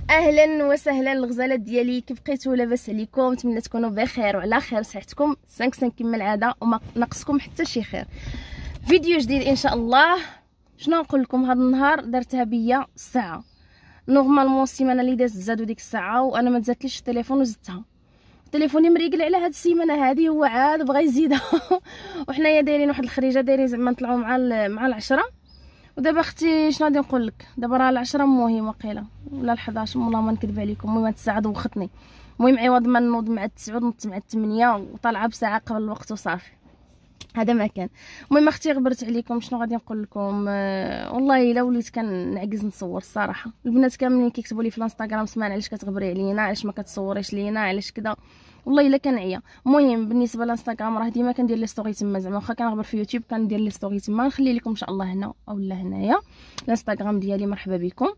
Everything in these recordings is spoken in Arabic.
اهلا وسهلا الغزالات ديالي، كيف بقيتوا؟ لاباس عليكم؟ نتمنى تكونوا بخير وعلى خير صحتكم 5 كما العاده وما ناقصكم حتى شي خير. فيديو جديد ان شاء الله. شنو نقول لكم؟ هذا النهار دارتها بيا الساعه نورمالمون السيمانه اللي دازت زادوا ديك الساعه وانا ما تزادتليش التليفون وزدتها. تليفوني مريقل على هاد السيمانه هذه، هو عاد بغى يزيدها وحنايا دايرين واحد الخريجه، دايرين زعما نطلعوا مع العشرة. ودابا اختي شنو غادي نقول لك؟ دابا راه العشرة مهم وقيله ولا ال11، والله ما نكذب عليكم. المهم هاد الساعه دوختني. المهم عوض ما نوض مع 9 نوضت مع 8 وطالعه بساعه قبل الوقت وصافي. هذا ما كان. المهم اختي غبرت عليكم، شنو غادي نقول لكم؟ والله الا وليت كنعجز نصور الصراحه. البنات كاملين كيكتبوا لي في الانستغرام سمان علاش كتغبري علينا، علاش ما كتصوريش لينا، علاش كذا. والله الا كنعيا. المهم بالنسبه للانستغرام راه ديما كندير لي ستوري تما، زعما واخا كنغبر في يوتيوب كندير لي ستوري تما. نخلي لكم ان شاء الله هنا اولا هنايا الانستغرام ديالي. مرحبا بكم.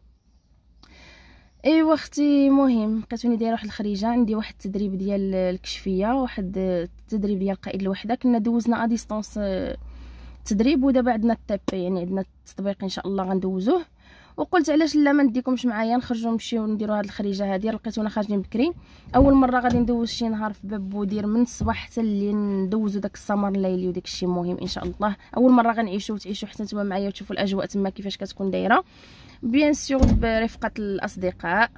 ايوا اختي، مهم بقيتوني دايره واحد الخريجه، عندي واحد التدريب ديال الكشفيه، واحد التدريب ديال قائد الوحده. كنا دوزنا ا ديستونس تدريب، ودابا عندنا التاب، يعني عندنا التطبيق ان شاء الله غندوزوه. وقلت علاش لا ما نديكمش معايا، نخرجوا نمشيو نديروا هاد الخريجه هادي. لقيتونا خارجين بكري، اول مره غادي ندوز شي نهار في باب بودير من الصباح حتى الليل، ندوزو داك السمر الليلي وداك الشيء. مهم ان شاء الله اول مره غنعيشوا وتعيشوا حتى نتوما معايا وتشوفوا الاجواء تما كيفاش كتكون دايره، بيان سور برفقه الاصدقاء.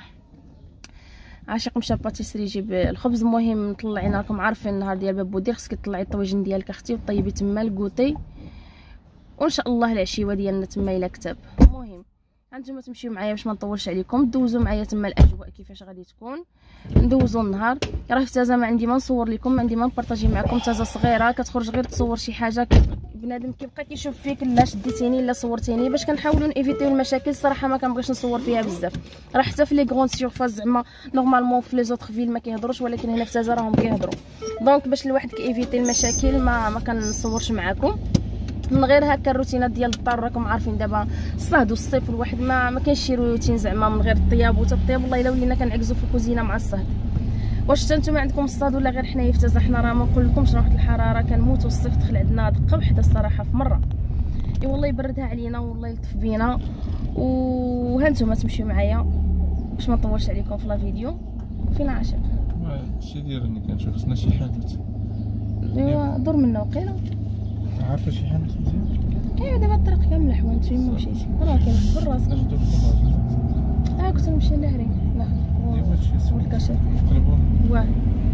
عاشق مشى باتيسري يجيب الخبز. المهم طلعينا، راكم عارفين النهار ديال باب بودير خصك تطلعي الطويجن ديالك اختي وطيبي تما الكوتي، وان شاء الله العشيوه ديالنا تما الى كتاب. المهم هانتوما تمشيو معايا باش ما نطولش عليكم، دوزوا معايا تما الاجواء كيفاش غادي تكون. ندوزوا النهار. راه في تازا ما عندي ما نصور لكم، ما عندي ما نبارطاجي معكم. تازا صغيره كتخرج غير تصور شي حاجه، بنادم كيبقى كيشوف فيك لا شديتيني لا صورتيني، باش كنحاولوا نيفيتيو المشاكل. الصراحه ما كنبغيش نصور فيها بزاف، راه حتى في لي غروند سيرفاس زعما نورمالمون في لي زوطخ فيل ما كيهضروش، ولكن هنا في تازا راهم كيهضروا. دونك باش الواحد كيفيتي المشاكل ما كنصورش معكم. من غير هكا الروتينات ديال الدار، راكم عارفين دابا الصهد والصيف، الواحد ما كاينش شي روتين زعما من غير الطياب وتطيب. والله الا ولينا كنعكزوا في الكوزينه مع الصهد. واش حتى نتوما عندكم الصهد ولا غير حنايا في تازا؟ حنا راه ما نقول لكمش، راه واحد الحراره كنموت، والصيف دخل عندنا دقه وحده الصراحه في مره. اي والله يبردها علينا والله يلطف بينا. وها نتوما تمشيو معايا باش ما نطولش عليكم في لا فيديو. فين عاشق؟ شي دايرني كنشوف خصنا شي حانوت. ايوا دور منا وقيله. عارفه شي حانوت مزيان؟ ايوا دابا الطريق كامله حوانت فين ما مشيتي راه كاين في راسك. ناخدو الخمار. كنت نمشي لهري ايوا هادشي سول الكاشير نقلبو. واه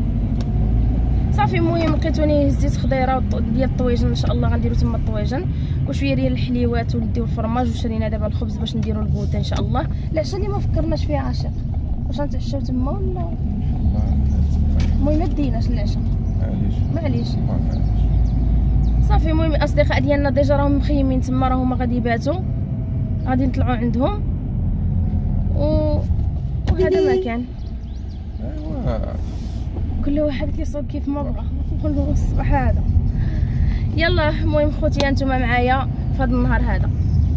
صافي. المهم لقيتوني هزيت خضيره ديال الطويجن، ان شاء الله غنديرو تما الطويجن وشويه ديال الحليوات ونديو الفرماج، وشرينا دابا الخبز باش نديرو الكوتا ان شاء الله. العشاء اللي ما فكرناش فيه عاشق، واش غنتعشاو تما ولا؟ المهم ما ديناش العشاء معليش صافي. المهم الاصدقاء ديالنا ديجا راهم مخيمين تما، راهم غادي يباتوا، غادي نطلعوا عندهم وهذا ما كان. ايوا كل واحد كيصوب كيف ما بغى، نقولوا الصباح هذا. يلا المهم خوتي هانتوما معايا في هذا النهار هذا.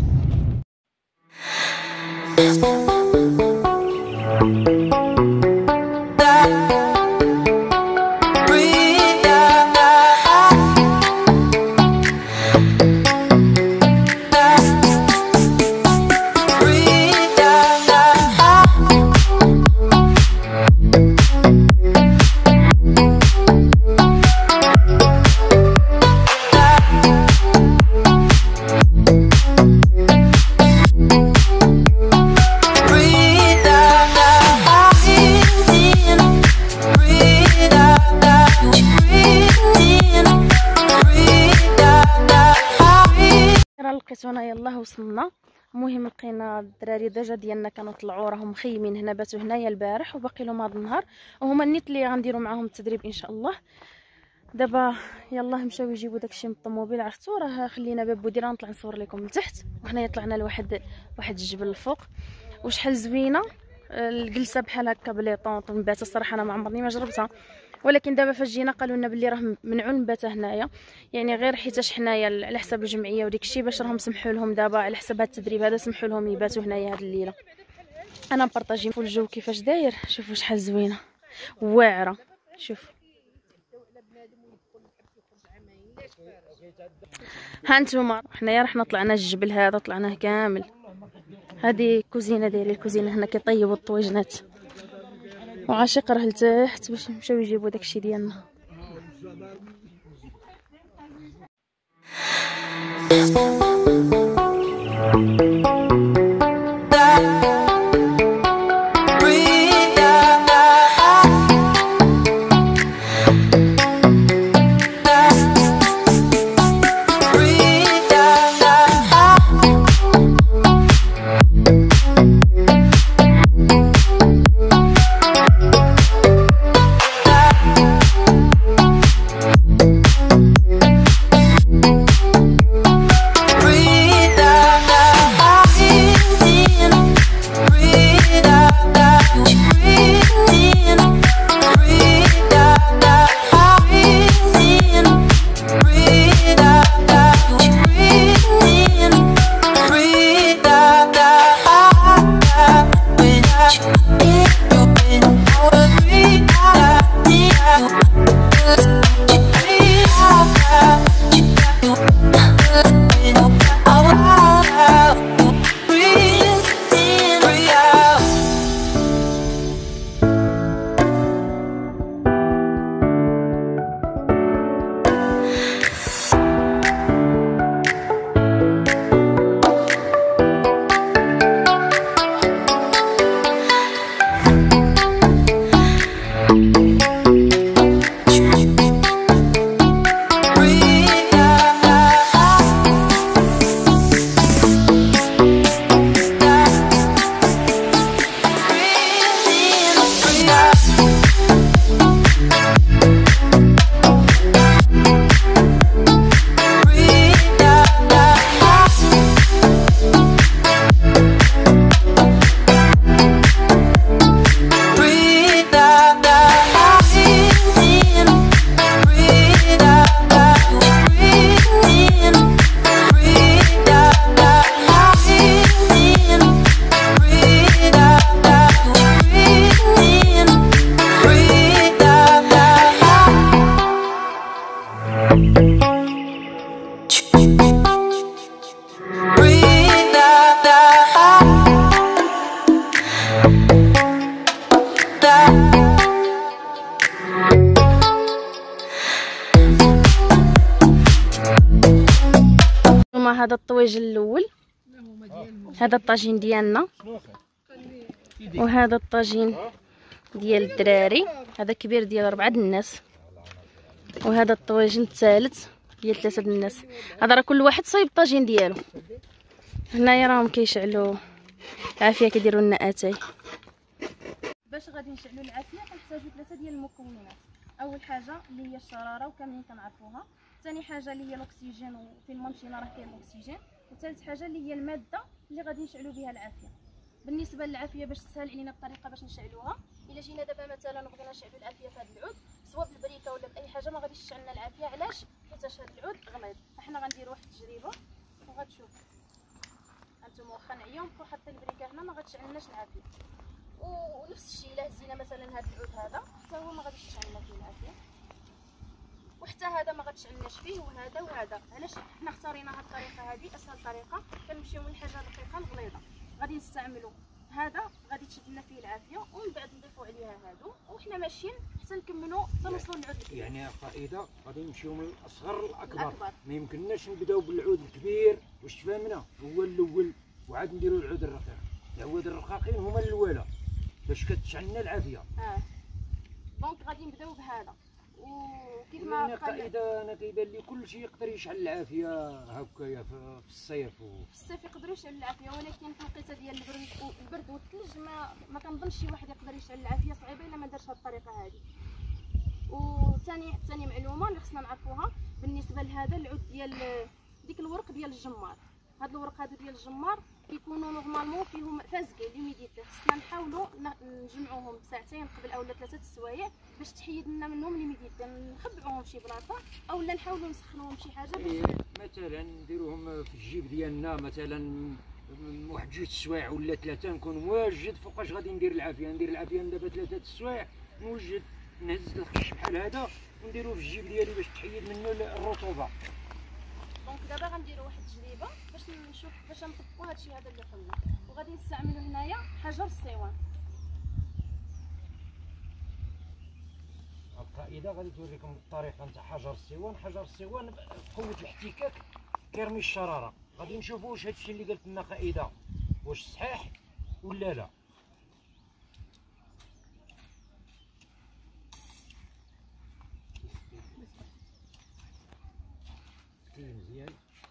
لقيتونا يلاه وصلنا. المهم لقينا الدراري ديجا ديالنا كانوا طلعوا، راهم مخيمين هنا، باتوا هنايا البارح وباقي لهم هذا النهار، وهما النيت اللي غنديروا معاهم التدريب ان شاء الله. دابا يلاه مشاو يجيبوا داكشي من الطوموبيل. عرفتوا راه خلينا باب بودير نطلع نصور لكم من تحت، وحنايا طلعنا لواحد الجبل الفوق وشحال زوينه الجلسه بحال هكا بلي طونط نبات. الصراحه انا ما عمرني ما جربتها، ولكن دابا فاش جينا قالوا لنا بلي راه منعوا نبات هنايا، يعني غير حيتاش حنايا على حساب الجمعيه وديك الشيء، باش راهم سمحوا لهم دابا على حساب هذا التدريب هذا، سمحوا لهم يباتوا هنايا هذه الليله. انا مبارطاجي في الجو كيفاش داير، شوفوا شحال زوينه واعره. شوف ها نتوما، حنايا رحنا طلعنا الجبل هذا، طلعناه كامل. هذه كوزينه دايرين الكوزينه هنا كيطيبوا الطويجنات، وعاشق راه لتحت باش نمشيو يجيبوا داكشي ديالنا. هذا الطويجن الاول، هذا الطاجين ديالنا، وهذا الطاجين ديال الدراري، هذا كبير ديال 4 الناس، وهذا الطواجن الثالث ديال 3 الناس. هذا راه كل واحد صايب الطاجين ديالو. هنايا راهم كيشعلوا العافيه، كيديروا لنا اتاي. باش غادي نشعلوا العافيه كنحتاجوا 3 ديال المكونات. اول حاجه اللي هي الشراره وكاملين كنعرفوها، ثاني حاجه اللي هي الاكسجين وفين ما مشينا راه كاين الاكسجين، وثالث حاجه اللي هي الماده اللي غادي نشعلوا بها العافيه. بالنسبه للعافيه باش تسهل علينا الطريقه باش نشعلوها، الا جينا دابا مثلا بغينا نشعلوا العافيه في هذا العود سواء بالبريكه ولا باي حاجه ما غاديش تشعلنا العافيه. علاش؟ حيت هذا العود غليظ. فاحنا غنديروا واحد التجربه وغتشوفوا انتم واخا نعيا ونبقاو حاطين البريكه هنا ما غتشعلناش العافيه. ونفس الشيء الا هزينا مثلا هذا العود هذا حتى هو ما غاديش تشعلنا فيه العافيه، وحتى هذا ما غتشعلناش فيه، وهذا وهذا. علاش حنا اختارينا هذه الطريقه؟ هذه اسهل طريقه. كنمشيو من حاجه دقيقه لغليظه. غادي نستعملوا هذا غادي تشد لنا فيه العافيه، ومن بعد نضيفوا عليها هادو وحنا ماشيين حتى نكملوا حتى نوصلوا للعود الكبير. يعني قاعده غادي نمشيو من الاصغر للاكبر، ما يمكنناش نبداو بالعود الكبير واش تفهمنا هو الاول وعاد نديروا العود الرقيق. العود الرقاقين هما الاولى باش كتشعلنا العافيه. دونك غادي نبداو بهذا. وكيف ما قاعده انا كيبان لي كل شيء يقدر يشعل العافيه هكايا في الصيف. في الصيف يقدروا يشعل العافيه، ولكن في الوقيته ديال البرد والثلج ما كنظنش شي واحد يقدر يشعل العافيه. صعيبه الا ما دارش هذه الطريقه هذه. وثاني معلومه اللي خصنا نعرفوها بالنسبه لهذا العود ديال ديك الورق ديال الجمار. هاد الورق هادو ديال الجمار كيكونوا نورمالمون فيهم فازكي ليميديتي. خصنا نحاولوا نجمعوهم ساعتين قبل اولا 3 السوايع باش تحيد لنا منهم ليميديتي. نخبعوهم فشي بلاصه اولا نحاولوا نسخنوهم شي حاجه باش مثلا نديروهم في الجيب ديالنا مثلا واحد 2 السوايع ولا 3 نكون واجد. فوقاش غادي ندير العافيه؟ ندير العافيه من دابا 3 السوايع نوجد نهز الخش بحال هذا ونديروه في الجيب ديالي باش تحيد منه الرطوبه. دونك دابا غنديروا واحد التجربه باش باش نشوف باش نطبقوا هادشي هذا اللي قلنا. وغادي نستعملوا هنايا حجر الصوان. القاعده غادي توريكم الطريقه نتاع حجر الصوان. حجر الصوان بقوه الاحتكاك كيرمي الشراره. غادي نشوفوا واش هادشي اللي قالت لنا قائده واش صحيح ولا لا. مزيان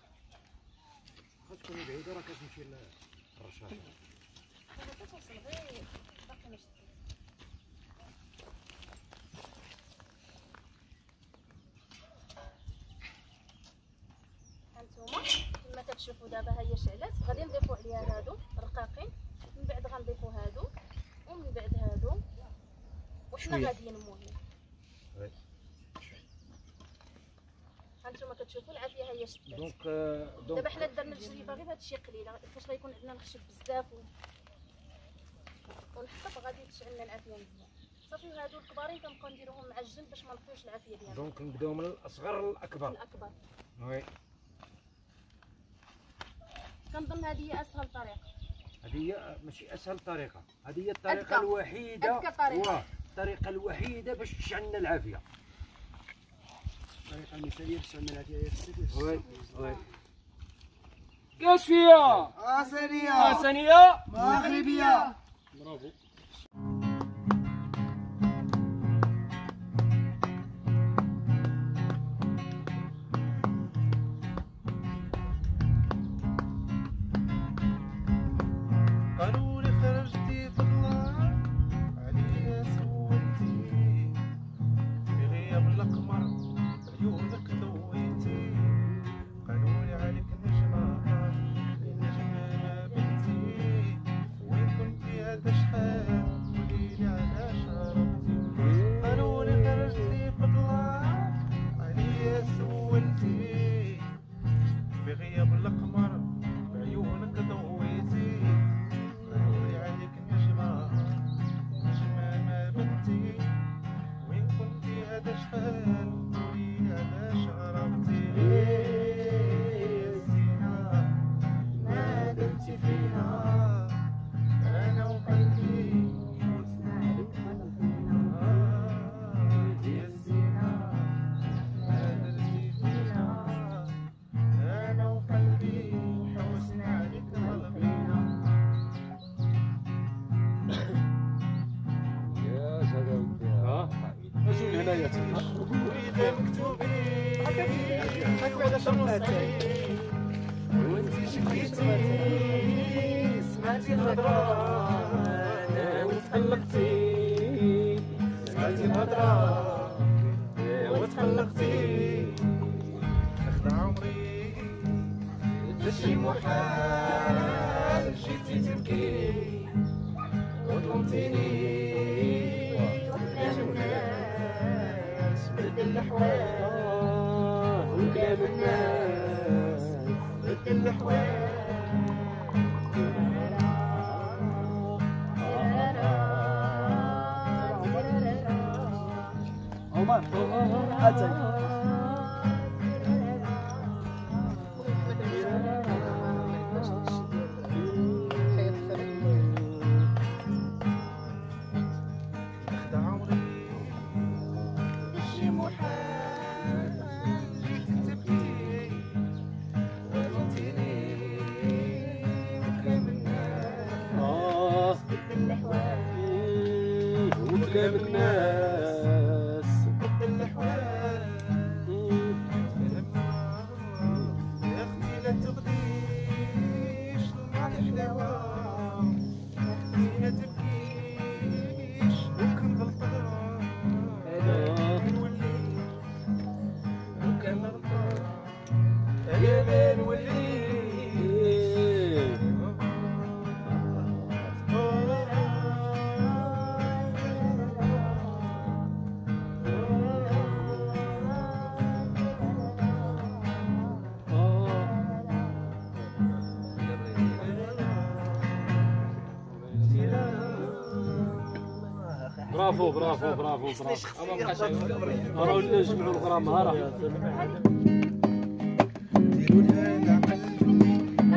تكوني بعيده راه كتمشي للرشاشه. كتوصل غير باقي ما شفتش. هانتوما كما كتشوفوا دابا ها هي شعلات. غادي نضيفوا عليها هادو رقاقين، من بعد غنضيفوا هادو، ومن بعد هادو، وحنا غادي ننمو هنا. هانتوما كتشوفوا العافيه ها هي شدات. دونك دابا حنا درنا التجربه غير هادشي قليله، فاش غيكون عندنا الخشب بزاف ونحطب غادي تشعلنا العافيه مزيان. صافي هادو الكبارين كنبقاو نديروهم مع الجنب باش ما نطفيوش العافيه ديالهم. دونك نبداو من الاصغر للاكبر. الاكبر وي كنظن هذه هي اسهل طريقه. هذه هي ماشي اسهل طريقه، هذه هي الطريقه أذكى. الوحيده. أذكى طريقة. الطريقه الوحيده باش تشعلنا العافيه. الطريقه المثاليه باش تعمل العافيه هي السدس. وي وي كاش فيها اسانيه ثانيه مغربيه. برافو. قالوا لي خرجتي في النهار عليا سولتي في غياب القمر عيونك ضويتي. قالوا لي عليك نجمة نجمة بنتي وين كنتي هذا شحال قوليلي علاش هربتي. قالوا لي خرجتي في النهار عليا سولتي في غياب القمر بعيونك ضويتي. قالولي عليك نجمة نجمة ما بنتي وين كنتي هذا شحال قوليلي علاش هربتي. الزينة ما درتي فينا أنا وقلبي حوسنا عليك قلبنا. يا الزينة ما درتي فينا أنا وقلبي حوسنا عليك قلبنا. يا سلام ها اجي هنايا وإذا مكتوبين بعد شرطي وانتي شكيتي سمعتي الهضرة أنا وتقلقتي. سمعتي الهضرة وتقلقتي. أخدع عمري شي محال جيتي تبكي وظلمتيني قدام الناس بدل الأحوال وكلام الناس بدل الأحوال. عمر اتي أخدع عمري شي محال جيتي تبكي وظلمتيني وكلام الناس بدل الأحوال وكلام الناس بدل الأحوال. يا أختي لا تغديش الماضي حلاوة لا تبكيش وكان غلطان نولي وكان غلطان يا بال ولي. برافو برافو برافو برافو. راه ولا نجمعوا الغرام ها راه ديروا لها العقل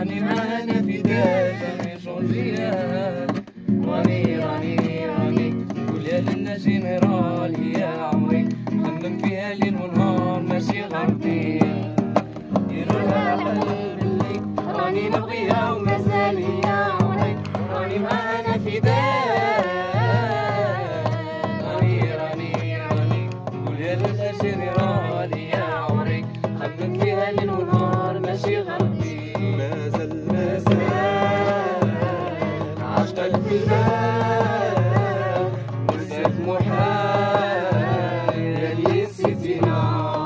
راني معانا في داجة شونجيات راني قولها لنا جينيرال يا عمري خمم فيها ليل ونهار ماشي غردية ديروها القلب اللي راني نبغيها ومازال يا عمري راني معانا في راني قولها لنا جينيرال يا عمري خمم فيها ليل ونهار ماشي غردية مازال عشقك في البال نسيت محال يا اللي نسيتينا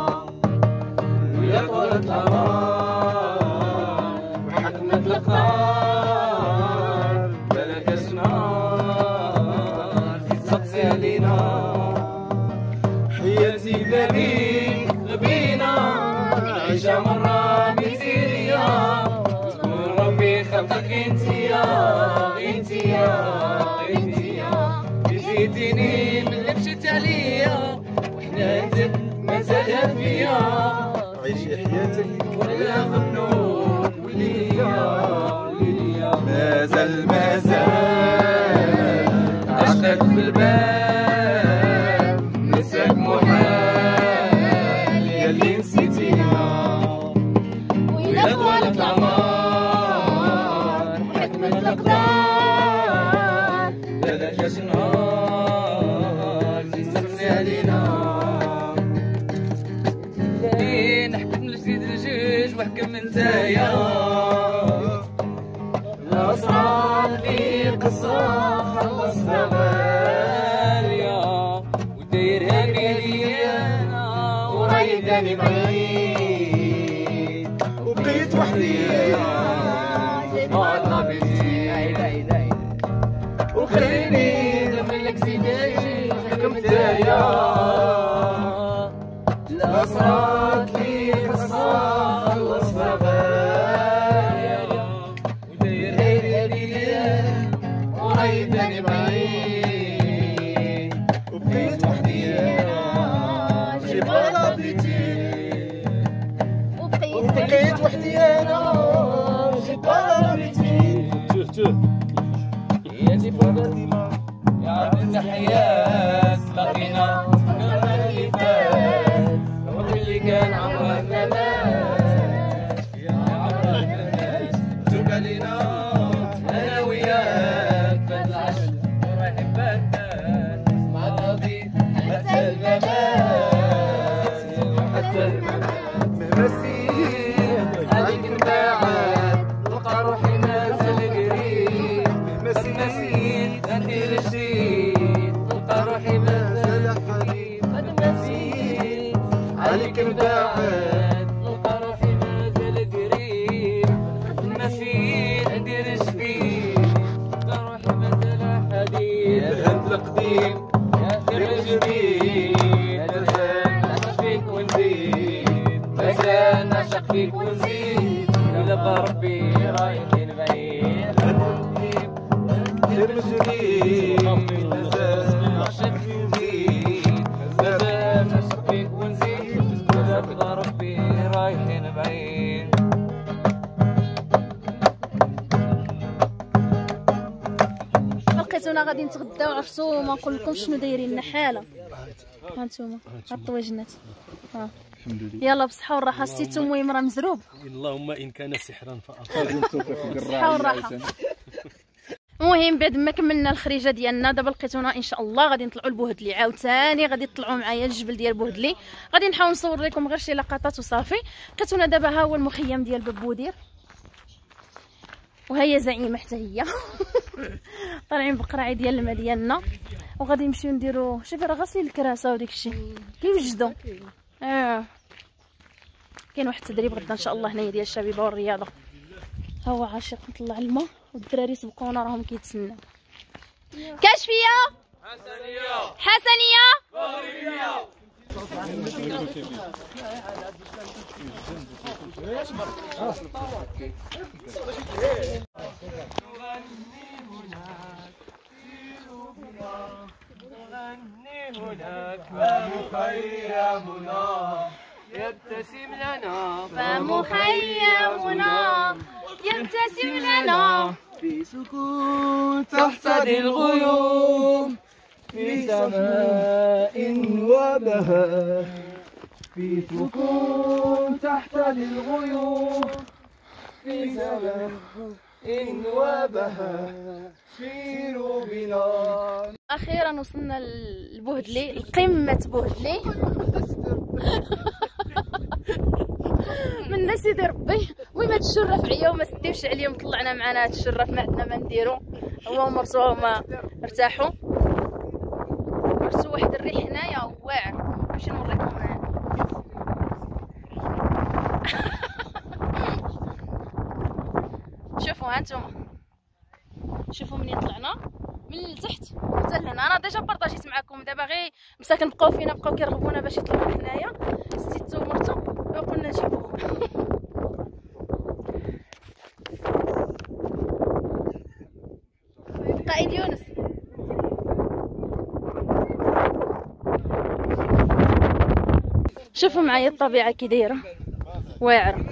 ويا طولت الأمار وحكمت الأقدار بلاكش نار تسقسي علينا حياتي بابيك غبينا نعيشها مرة بسيريا تكون ربي خلقك انتيا جيتيني من اللي مشيت عليا وحنانتك مازالها فيا عيشي حياتك ولا ممنون ولي ليا مازال عشقك في البال نساك محال يا اللي نسيتينا وإلا طولت الأعمار وحكمت الأقدار لا جاش نهار تسقسي علينا نحكم لجديد الجيش وحكم نتايا لا صارت لي قصة خلصتها غالية ودايرها بيدي أنا ورايداني بعيد وبقيت وحدي والله بيتي وخليني نملك سيدي حكم نتايا لا صارت لي قصة خلصتها غالية ودايرها بيدي ورايداني بعيد وبقيت وحدي جيب على بيتي وبقيت وحدي انا جيب على بيتي يا دي فاطمة يا عبد التحيات لقينا كما اللي فات واللي كان عمره ما مات يا عبد الناس توب علينا انا وياك فات العشر ورايح باتات مع قاضي حتى الممات مهما سير عليك نبعد نلقى روحي مازال قريب مهما نسيت ندير جديد نلقى روحي مازال حبيب مهما نسيت عليك نبعد نلقى روحي مازال قريب مهما نسيت ندير جديد نلقى روحي مازال حبيب الهند القديم يا خير الجديد مازال نعشق فيك ونزيد مازال نعشق فيك ونزيد إلا بربي رايحين بعيد خير الجديد مازال نعشق فيك ونزيد مازال نعشق فيك ونزيد إلا ربي رايحين بعيد لقيتونا غادي نتغداو عرفتو وما نقول لكم شنو دايرين لنا حاله. ها نتوما ها الطواجنات ها الحمد لله. يلا بصحه والراحه. ستيتو المهم راه مزروب. اللهم ان كان سحرا فاخذ بصحه والراحه. المهم بعد ما كملنا الخريجه ديالنا دابا لقيتونا ان شاء الله غادي نطلعوا لبوهدلي عاوتاني غادي تطلعوا معايا الجبل ديال بوهدلي. غادي نحاول نصور لكم غير شي لقطات وصافي. لقيتونا دابا ها هو المخيم ديال باب بودير وهي زعيمه حتى هي طالعين بقراعي ديال الماء ديالنا وغادي نمشيو نديرو شوفي راه غاسلين الكراسه وديك الشيء كيوجدوا. كاين واحد التدريب غدا ان شاء الله هنايا ديال الشبيبه والرياضه. ها هو عاشق نطلع الماء والدراري سبقونا راهم كيتسناو. كاشفيه حسنيه مغربيه نغني هناك فمخيمنا يبتسم لنا فمخيمنا ابتسم لنا في سكون تحت الغيوم، في سماء وبهاء، في سكون تحت الغيوم، في سماء وبهاء، سيروا بنا. اخيرا وصلنا لبوهدلي، لقمه بوهدلي. من سيدي ربي وما تشرف عليا وما سديوش عليهم، طلعنا معنا تشرف، ما عندنا ما نديرو. هو مرتو هما ارتاحوا، مرتو واحد الريح هنايا واعر. نمشي نوريكم. شوفوا هانتوما، شوفوا منين طلعنا من التحت حتى لهنا. انا ديجا بارطاجيت معكم، دابا غير مساكن بقاو فينا، بقاو كيرغبونا باش يطلعوا حنايا. ستو مرتو وقلنا نجيبوهم. قائد يونس، شوفوا معايا الطبيعه كي دايره واعره.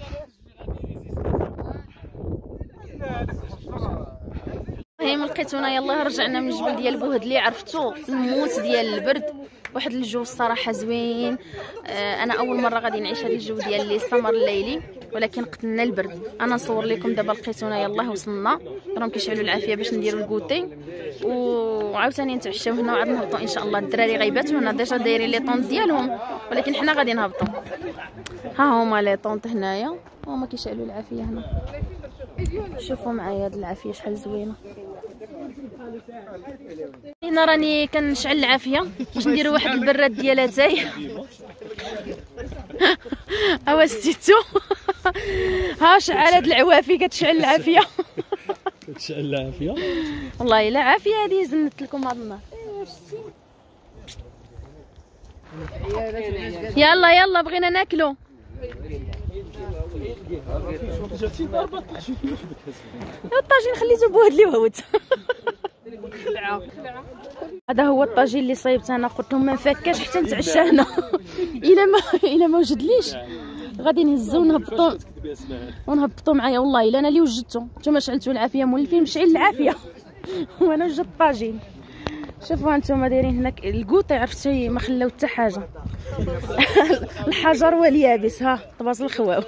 المهم لقيتونا يلاه رجعنا من الجبل ديال بوهدلي. عرفتو الموت ديال البرد، واحد الجو الصراحه زوين. انا اول مره غادي نعيش هذا الجو ديال السمر الليلي، ولكن قتلنا البرد. انا نصور لكم دابا لقيتونا يلاه وصلنا، راهم كيشعلوا العافيه باش نديروا الكوتي وعاوتاني نتعشاو هنا وعاد نهبطوا ان شاء الله. الدراري غيباتوا هنا ديجا دايرين لي طونط ديالهم، ولكن حنا غادي نهبطوا. ها هما لي طونط هنايا، هما كيشعلوا العافيه هنا. شوفوا معايا هاد العافيه شحال زوينه. هنا راني كنشعل العافيه باش نديروا واحد البراد ديال اتاي. اوا ستيتو ها شعل هاد العوافي كتشعل العافيه. كتشعل العافيه والله الا عافيه هذه زنت لكم هاد النهار. يلا يلا بغينا ناكلو. الطاجين خليته بوهدلي وهوت. هذا هو الطاجين اللي صايبت انا، قلت لهم ما نفكاش حتى نتعشى هنا. الا ما وجدليش غادي نهزو ونهبطو معايا. والله الا انا اللي وجدته، نتوما شعلتوا العافيه مولفين مشعل العافيه وانا وجدت الطاجين. شوفوا هانتوما دايرين هناك الكوطي، عرفتي ما خلاو حتى حاجه. الحجر واليابس، ها طباز الخواو.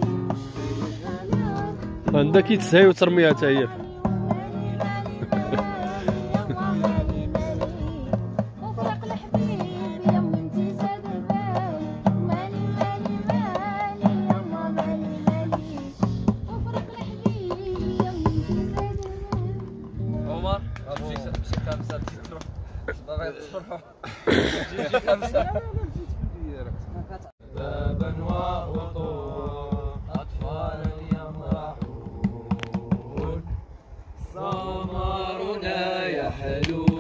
عندك يتسهي وترميها حتى هي. شي خمسة تروح باغي تفرحوا شي خمسة بابا وعطور أطفالا يمرحون ثمرنا يحلو